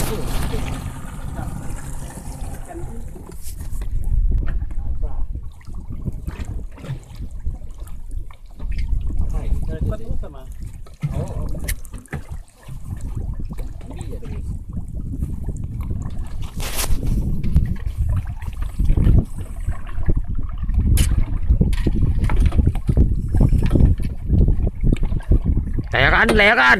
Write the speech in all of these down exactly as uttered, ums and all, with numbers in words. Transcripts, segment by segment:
Layakan, layakan.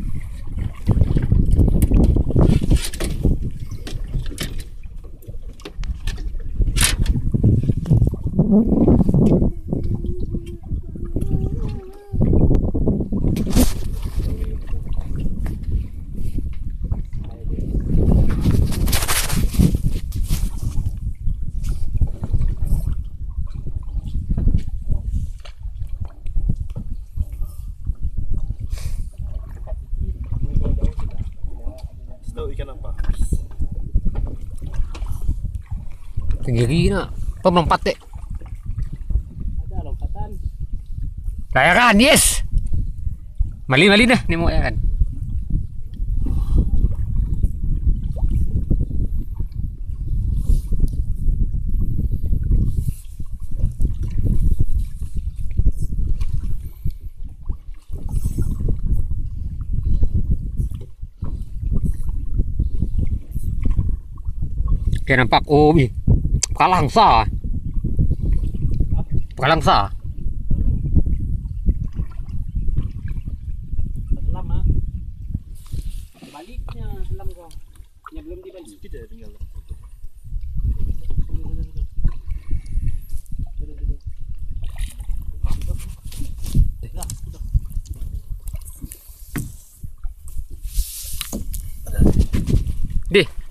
Ikan apa? Tinggi nak. Apa melompat dek? Ada lompatan. Layakan, yes. Mali mali dah, ni mau ya kan. Kaya nampak, oh, bi, kalangsa, kalangsa. Selam ah. Baliknya selam kau. Yang belum dibalik. Tidak tinggal. Deh.